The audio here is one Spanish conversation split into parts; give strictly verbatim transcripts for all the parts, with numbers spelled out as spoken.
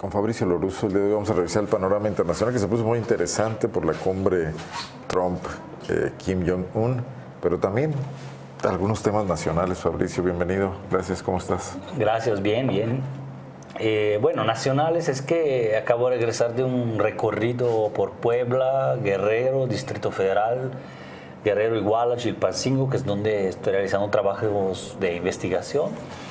con Fabricio Loruso. El día de hoy vamos a revisar el panorama internacional que se puso muy interesante por la cumbre Trump-Kim Jong-un, pero también algunos temas nacionales. Fabricio, bienvenido. Gracias, ¿cómo estás? Gracias, bien, bien. Eh, bueno, nacionales es que acabo de regresar de un recorrido por Puebla, Guerrero, Distrito Federal, Guerrero, Iguala, Chilpancingo, que es donde estoy realizando trabajos de investigación.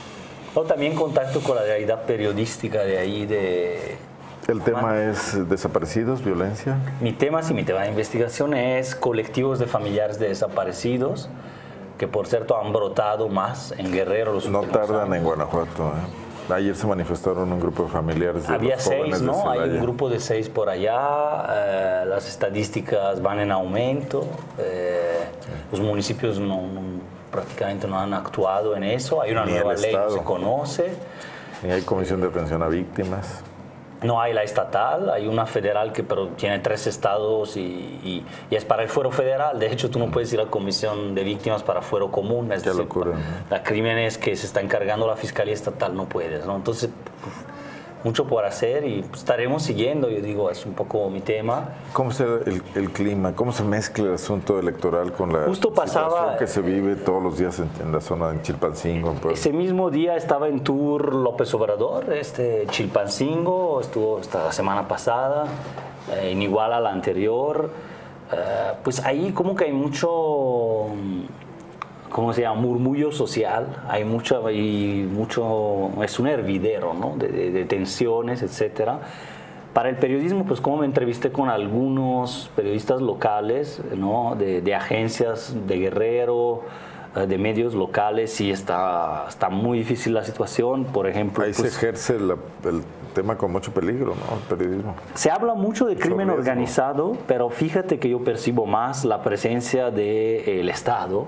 O también contacto con la realidad periodística de ahí. De ¿El tema es desaparecidos, violencia? Mi tema, sí, mi tema de investigación es colectivos de familiares de desaparecidos, que por cierto han brotado más en Guerrero los últimos No tardan años. en Guanajuato, ¿eh? Ayer se manifestaron un grupo de familiares de Había los jóvenes seis, ¿no? de Hay Celaya. un grupo de seis por allá, eh, las estadísticas van en aumento, eh, los municipios no, no, prácticamente no han actuado en eso, hay una Ni nueva el ley, no Estado. se conoce. Y hay comisión de atención a víctimas. No hay la estatal, hay una federal que pero tiene tres estados y, y, y es para el fuero federal. De hecho, tú no puedes ir a la comisión de víctimas para fuero común. Es Qué decir, locura, ¿no? La crímenes que se está encargando la Fiscalía Estatal no puedes, ¿no? Entonces, mucho por hacer y pues, estaremos siguiendo. Yo digo, es un poco mi tema. ¿Cómo se el, el clima? ¿Cómo se mezcla el asunto electoral con la Justo pasaba- situación que se vive todos los días en, en la zona de Chilpancingo? En Puebla? Ese mismo día estaba en tour López Obrador, este Chilpancingo, estuvo esta la semana pasada, eh, en Iguala la anterior. Eh, pues ahí como que hay mucho, ¿cómo se llama? Murmullo social, hay mucho, hay mucho, es un hervidero, ¿no? de, de, de tensiones, etcétera. Para el periodismo, pues como me entrevisté con algunos periodistas locales, ¿no? de, de agencias de Guerrero, de medios locales, sí está, está muy difícil la situación. Por ejemplo, Ahí pues, se ejerce la, el tema con mucho peligro, ¿no? El periodismo. se habla mucho de crimen riesgo. organizado, pero fíjate que yo percibo más la presencia del Estado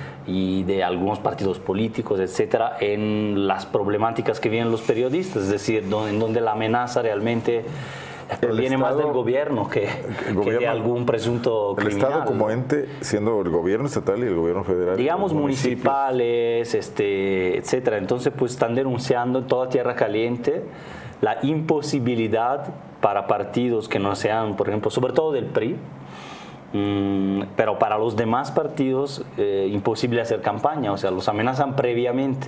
y de algunos partidos políticos, etcétera, en las problemáticas que viven los periodistas, es decir, donde, en donde la amenaza realmente proviene más Estado- del gobierno que, el que gobierno- de algún presunto El criminal. Estado como ente, siendo el gobierno estatal y el gobierno federal. Digamos los municipios. municipales, este, etcétera. Entonces, pues están denunciando en toda Tierra Caliente la imposibilidad para partidos que no sean, por ejemplo, sobre todo del P R I, mmm, pero para los demás partidos, eh, imposible hacer campaña. O sea, los amenazan previamente,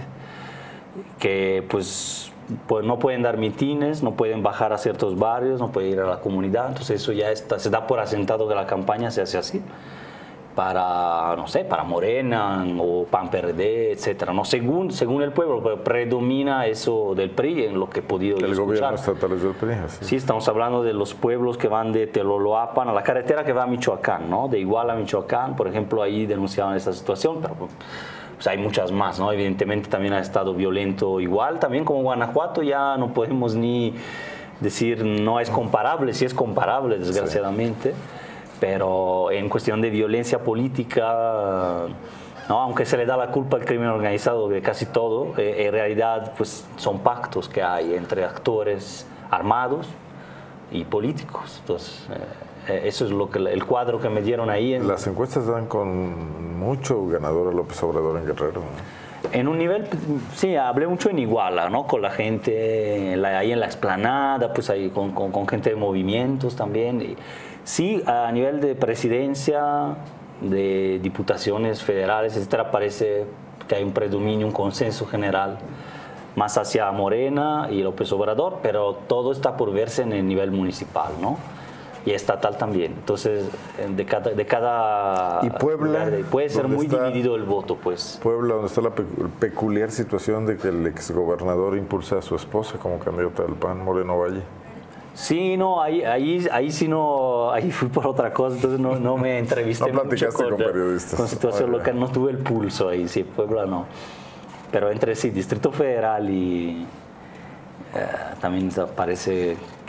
que pues, pues no pueden dar mitines, no pueden bajar a ciertos barrios, no pueden ir a la comunidad. Entonces, eso ya está, se da por asentado que la campaña se hace así. Para, no sé, para Morena o P A N P R D, etcétera. No, según, según el pueblo, pero predomina eso del P R I en lo que he podido El escuchar. gobierno estatal es del P R I, así. Sí, estamos hablando de los pueblos que van de Teloloapan a la carretera que va a Michoacán, ¿no? De Iguala a Michoacán, por ejemplo, ahí denunciaban esta situación, pero pues, hay muchas más, ¿no? Evidentemente también ha estado violento igual, también como Guanajuato ya no podemos ni decir no es comparable, sí es comparable, desgraciadamente. Pero en cuestión de violencia política, ¿no? Aunque se le da la culpa al crimen organizado de casi todo, eh, en realidad pues, son pactos que hay entre actores armados y políticos. Entonces, eh, eso es lo que, el cuadro que me dieron ahí. En, Las encuestas dan con mucho ganador a López Obrador en Guerrero, ¿no? En un nivel, sí, hablé mucho en Iguala, ¿no? Con la gente en la, ahí en la explanada, pues ahí con, con, con gente de movimientos también. Y, sí, a nivel de presidencia, de diputaciones federales, etcétera, parece que hay un predominio, un consenso general más hacia Morena y López Obrador, pero todo está por verse en el nivel municipal, ¿no? Y estatal también. Entonces, de cada... De cada ¿Y Puebla? lugar, puede ser ¿Dónde muy está dividido el voto, pues. Puebla, donde está la pe- peculiar situación de que el exgobernador impulsa a su esposa como candidata del P A N, Moreno Valle. Sí, no, ahí, ahí, ahí sí no, ahí fui por otra cosa, entonces no, no me entrevisté No mucho platicaste con con, periodistas. con situación Oye. local, no tuve el pulso ahí, sí, Puebla no. Pero entre sí, Distrito Federal y eh, también parece que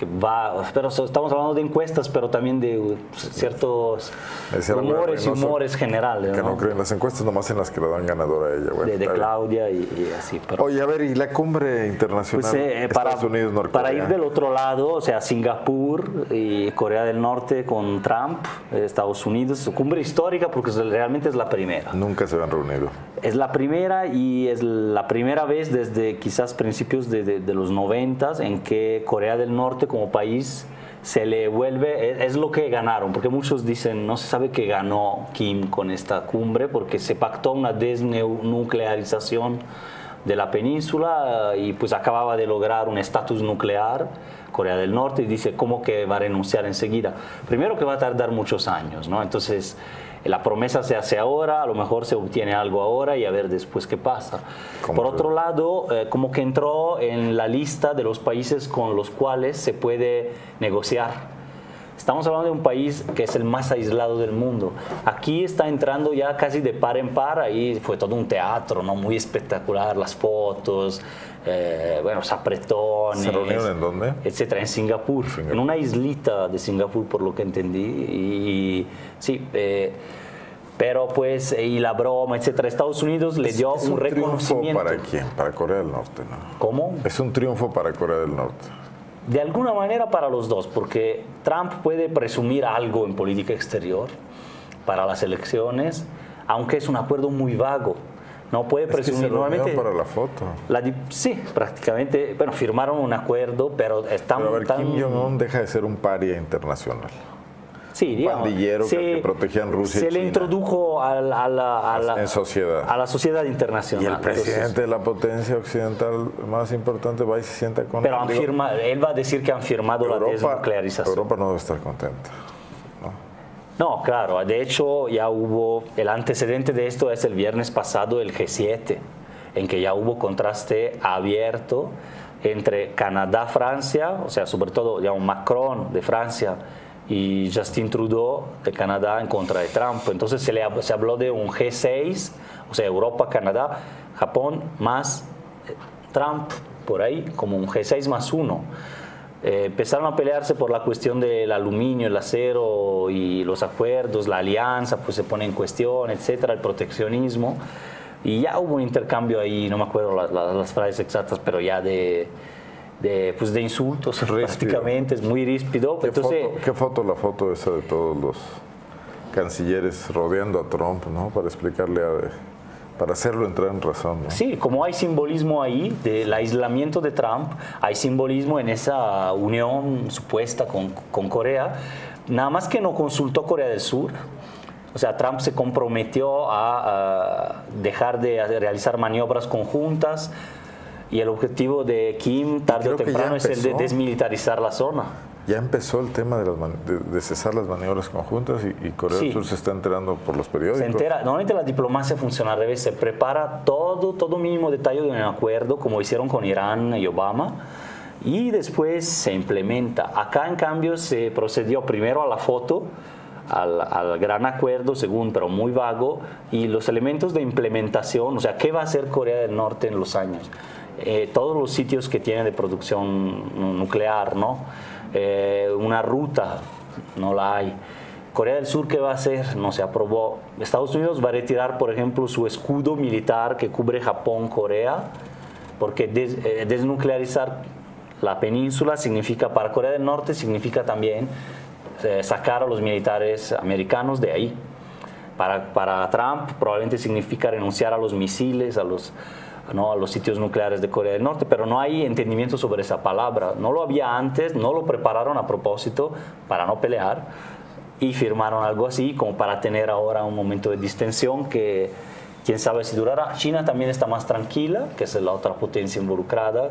que va, pero estamos hablando de encuestas, pero también de ciertos rumores y humores generales. Que ¿no? no creen en las encuestas, nomás en las que le dan ganadora a ella. Bueno, de, de Claudia y, y así. Pero, oye, a ver, ¿y la cumbre internacional pues, eh, Estados para, Unidos, Norcorea? Para ir del otro lado, o sea, Singapur y Corea del Norte con Trump, Estados Unidos, cumbre histórica porque realmente es la primera. Nunca se habían reunido. Es la primera y es la primera vez desde quizás principios de, de, de los noventas en que Corea del Norte como país se le vuelve, es, es lo que ganaron, porque muchos dicen, no se sabe qué ganó Kim con esta cumbre, porque se pactó una desnuclearización de la península y pues acababa de lograr un estatus nuclear Corea del Norte y dice, ¿cómo que va a renunciar enseguida? Primero que va a tardar muchos años, ¿no? Entonces, la promesa se hace ahora, a lo mejor se obtiene algo ahora y a ver después qué pasa. Por otro lado, eh, como que entró en la lista de los países con los cuales se puede negociar. Estamos hablando de un país que es el más aislado del mundo. Aquí está entrando ya casi de par en par, ahí fue todo un teatro, ¿no? Muy espectacular, las fotos, eh, bueno, los apretones. ¿Se reunieron en dónde? Etcétera, en Singapur, Singapur, en una islita de Singapur, por lo que entendí. Y sí, eh, pero pues, y la broma, etcétera. Estados Unidos le dio es un, un reconocimiento. ¿Para quién? Para Corea del Norte, ¿no? ¿Cómo? Es un triunfo para Corea del Norte. De alguna manera para los dos, porque Trump puede presumir algo en política exterior para las elecciones, aunque es un acuerdo muy vago. No puede presumir. Es que se normalmente para la foto. La, sí, prácticamente. Bueno, firmaron un acuerdo, pero están pero a ver, tan... Kim Jong-un deja de ser un paria internacional. Sí, digamos, pandillero se, que protegían Rusia se y China. le introdujo a la, a la, a la, en sociedad. a la sociedad internacional. Y el presidente Entonces, de la potencia occidental más importante va y se sienta con pero él. han Digo, firma, él va a decir que han firmado Europa, la desnuclearización. Europa no debe estar contenta. ¿no? No, claro, de hecho ya hubo, el antecedente de esto es el viernes pasado, el G siete, en que ya hubo contraste abierto entre Canadá, Francia, o sea, sobre todo digamos, Macron de Francia y Justin Trudeau de Canadá en contra de Trump. Entonces se, le, se habló de un G seis, o sea, Europa, Canadá, Japón, más Trump, por ahí, como un G seis más uno. Eh, empezaron a pelearse por la cuestión del aluminio, el acero y los acuerdos, la alianza pues se pone en cuestión, etcétera, el proteccionismo. Y ya hubo un intercambio ahí, no me acuerdo las, las, las frases exactas, pero ya de... De, pues de insultos ríspido. Prácticamente, es muy ríspido. ¿Qué, Entonces, foto, ¿Qué foto la foto esa de todos los cancilleres rodeando a Trump, ¿no? Para explicarle, a, para hacerlo entrar en razón, ¿no? Sí, como hay simbolismo ahí del aislamiento de Trump, hay simbolismo en esa unión supuesta con, con Corea, nada más que no consultó Corea del Sur. O sea, Trump se comprometió a, a dejar de realizar maniobras conjuntas. Y el objetivo de Kim, tarde o temprano, es el de desmilitarizar la zona. Ya empezó el tema de, las de, de cesar las maniobras conjuntas y, y Corea sí. del Sur se está enterando por los periódicos. Se entera. Normalmente la diplomacia funciona al revés. Se prepara todo, todo mínimo detalle de un acuerdo, como hicieron con Irán y Obama, y después se implementa. Acá, en cambio, se procedió primero a la foto, Al, al gran acuerdo, según, pero muy vago, y los elementos de implementación, o sea, ¿qué va a hacer Corea del Norte en los años? Eh, todos los sitios que tienen de producción nuclear, ¿no? Eh, una ruta, no la hay. Corea del Sur, ¿qué va a hacer? No se aprobó. Estados Unidos va a retirar, por ejemplo, su escudo militar que cubre Japón, Corea, porque des, eh, desnuclearizar la península significa, para Corea del Norte, significa también eh, sacar a los militares americanos de ahí. Para, para Trump probablemente significa renunciar a los misiles, a los... ¿no? a los sitios nucleares de Corea del Norte, pero no hay entendimiento sobre esa palabra. No lo había antes, no lo prepararon a propósito para no pelear y firmaron algo así como para tener ahora un momento de distensión que quién sabe si durará. China también está más tranquila, que es la otra potencia involucrada,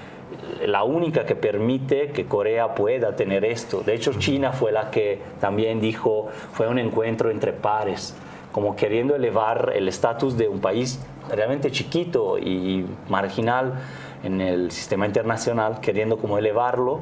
la única que permite que Corea pueda tener esto. De hecho, China fue la que también dijo, fue un encuentro entre pares, como queriendo elevar el estatus de un país realmente chiquito y marginal en el sistema internacional, queriendo como elevarlo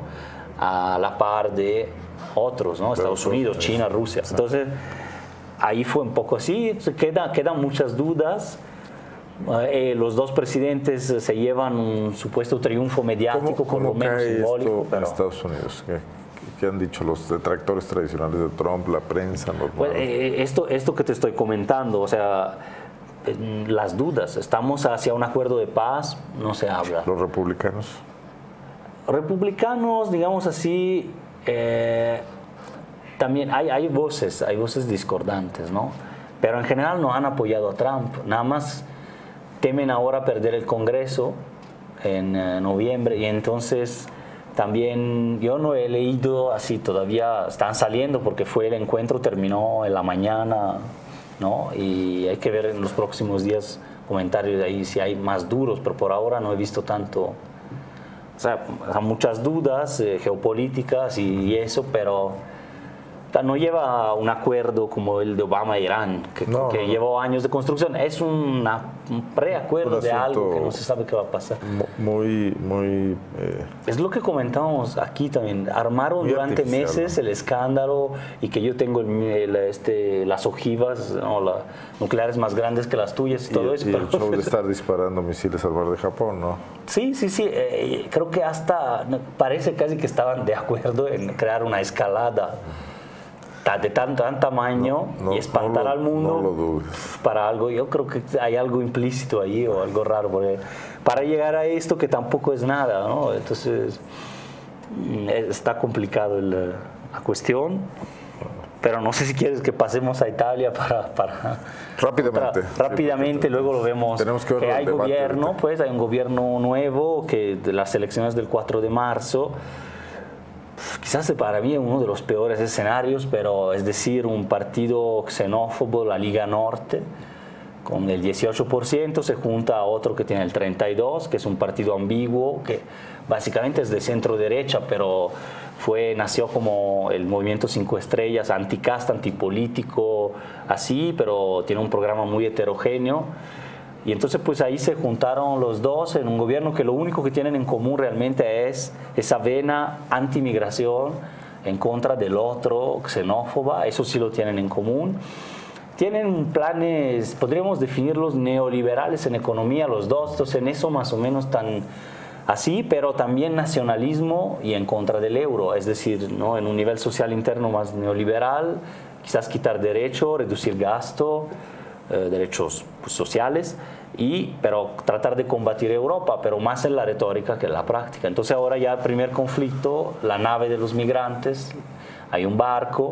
a la par de otros, ¿no? Estados Unidos, China, Rusia. Entonces, ahí fue un poco así, queda, quedan muchas dudas. Eh, los dos presidentes se llevan un supuesto triunfo mediático, ¿Cómo, cómo por lo menos cae simbólico. esto Pero, en Estados Unidos? ¿Qué, qué han dicho los detractores tradicionales de Trump, la prensa? Los pues, eh, esto, esto que te estoy comentando, o sea, las dudas. Estamos hacia un acuerdo de paz, no se habla. ¿Los republicanos? Republicanos, digamos así, eh, también hay, hay voces, hay voces discordantes, ¿no? Pero en general no han apoyado a Trump. Nada más temen ahora perder el Congreso en eh, noviembre y entonces también yo no he leído así, todavía están saliendo porque fue el encuentro, terminó en la mañana, ¿no? Y hay que ver en los próximos días comentarios de ahí si hay más duros, pero por ahora no he visto tanto. O sea, muchas dudas eh, geopolíticas y, y eso, pero no lleva un acuerdo como el de Obama e Irán, que, no, que no. llevó años de construcción. Es una, un preacuerdo Un de algo que no asunto se sabe qué va a pasar. Muy, muy... Eh, Es lo que comentábamos aquí también. Armaron muy durante artificial, meses ¿no? el escándalo y que yo tengo el, el, este, las ojivas ¿no? la, nucleares más grandes que las tuyas y, y, todo eso. y pero, el show de estar disparando misiles al mar de Japón, ¿no? Sí, sí, sí. Eh, creo que hasta parece casi que estaban de acuerdo en crear una escalada de tan, tan tamaño no, no, y espantar no lo, al mundo no lo dudes. para algo. Yo creo que hay algo implícito ahí o algo raro porque para llegar a esto que tampoco es nada, ¿no? Entonces está complicado el, la cuestión. Pero no sé si quieres que pasemos a Italia para... para rápidamente. Otra, rápidamente, sí, luego lo vemos. Tenemos que, ver que hay gobierno, ahorita. pues hay un gobierno nuevo que de las elecciones del cuatro de marzo. Quizás para mí uno de los peores escenarios, pero es decir, un partido xenófobo, la Liga Norte, con el dieciocho por ciento, se junta a otro que tiene el treinta y dos por ciento, que es un partido ambiguo, que básicamente es de centro derecha, pero fue, nació como el movimiento Cinco Estrellas, anticasta, antipolítico, así, pero tiene un programa muy heterogéneo. Y entonces pues ahí se juntaron los dos en un gobierno que lo único que tienen en común realmente es esa vena anti-migración en contra del otro, xenófoba, eso sí lo tienen en común. Tienen planes, podríamos definirlos neoliberales en economía los dos, entonces en eso más o menos tan así, pero también nacionalismo y en contra del euro, es decir, ¿no? En un nivel social interno más neoliberal, quizás quitar derecho, reducir gasto, Eh, derechos pues, sociales, y, pero tratar de combatir Europa, pero más en la retórica que en la práctica. Entonces ahora ya el primer conflicto, la nave de los migrantes, hay un barco,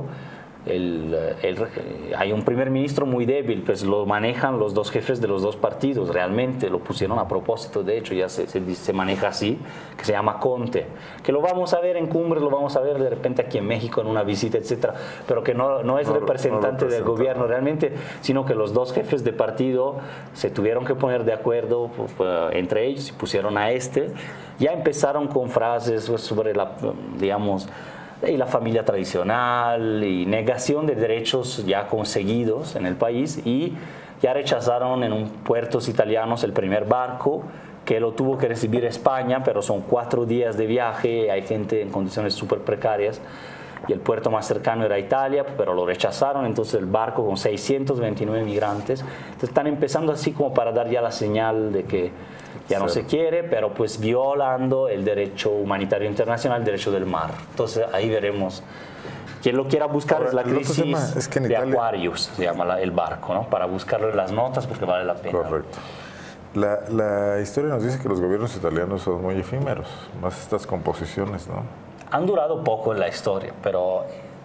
el, el, hay un primer ministro muy débil, pues lo manejan los dos jefes de los dos partidos, realmente lo pusieron a propósito, de hecho ya se, se, se maneja así, que se llama Conte, que lo vamos a ver en cumbres, lo vamos a ver de repente aquí en México en una visita, etcétera, pero que no, no es no, representante no del gobierno no. realmente, sino que los dos jefes de partido se tuvieron que poner de acuerdo pues, entre ellos y pusieron a este, ya empezaron con frases pues, sobre la, digamos, y la familia tradicional y negación de derechos ya conseguidos en el país, y ya rechazaron en un puertos italianos el primer barco que lo tuvo que recibir España, pero son cuatro días de viaje, hay gente en condiciones súper precarias y el puerto más cercano era Italia, pero lo rechazaron, entonces el barco con seiscientos veintinueve migrantes, entonces están empezando así como para dar ya la señal de que ya no se quiere, pero pues violando el derecho humanitario internacional, el derecho del mar. Entonces ahí veremos. Quien lo quiera buscar Ahora, es la el otro crisis tema es que en de Italia- Aquarius, se llama la- el barco, ¿no? Para buscarlo en las notas porque vale la pena. Correcto. La, la historia nos dice que los gobiernos italianos son muy efímeros, más estas composiciones, ¿no? Han durado poco en la historia, pero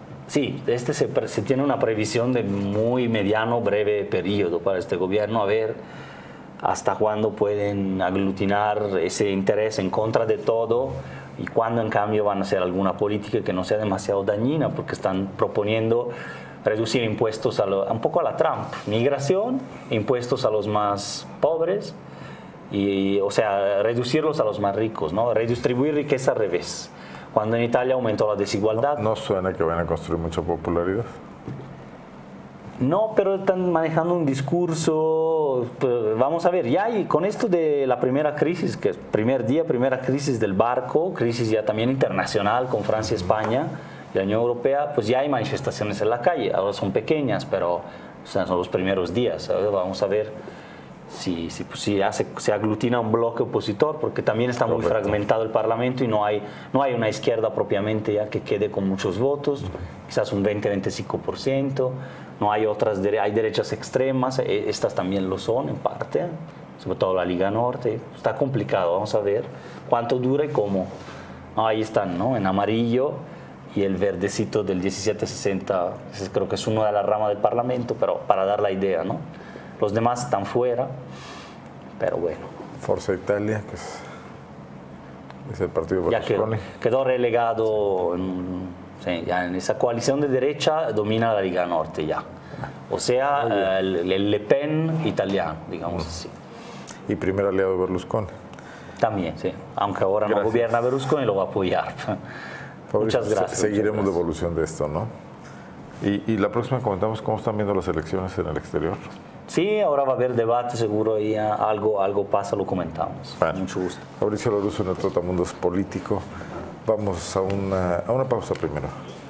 sí, este se, pre- se tiene una previsión de muy mediano, breve periodo para este gobierno, a ver hasta cuándo pueden aglutinar ese interés en contra de todo y cuándo en cambio van a hacer alguna política que no sea demasiado dañina, porque están proponiendo reducir impuestos a lo, un poco a la Trump, migración, impuestos a los más pobres, y, o sea, reducirlos a los más ricos, ¿no? Redistribuir riqueza al revés. Cuando en Italia aumentó la desigualdad. No suena que vayan a construir mucha popularidad. No, pero están manejando un discurso, pues, vamos a ver, ya hay, con esto de la primera crisis, que es primer día, primera crisis del barco, crisis ya también internacional con Francia, España y la Unión Europea, pues ya hay manifestaciones en la calle, ahora son pequeñas, pero o sea, son los primeros días, ¿sabes? Vamos a ver si, si, si hace, se aglutina un bloque opositor, porque también está muy Correcto. fragmentado el Parlamento y no hay, no hay una izquierda propiamente ya que quede con muchos votos, uh-huh. quizás un veinte a veinticinco por ciento, no hay otras, hay derechas extremas, estas también lo son en parte, sobre todo la Liga Norte, está complicado, vamos a ver cuánto dura y cómo. Ahí están, ¿no? En amarillo y el verdecito del diecisiete sesenta, creo que es uno de las ramas del Parlamento, pero para dar la idea, ¿no? Los demás están fuera, pero bueno. Forza Italia, que es, es el partido de ya Berlusconi. Quedó, quedó relegado, en, sí, ya en esa coalición de derecha domina la Liga Norte ya. O sea, eh, el, el Le Pen italiano, digamos así. Y primer aliado de Berlusconi. También, sí. Aunque ahora gracias. No gobierna Berlusconi, lo va a apoyar. Fabricio, muchas gracias. Seguiremos muchas gracias. la evolución de esto, ¿no? Y, y la próxima comentamos cómo están viendo las elecciones en el exterior. Sí, ahora va a haber debate, seguro, y algo, algo pasa, lo comentamos. Bueno, mucho gusto. Fabricio Lorusso en el Trotamundos Político. Vamos a una, a una pausa primero.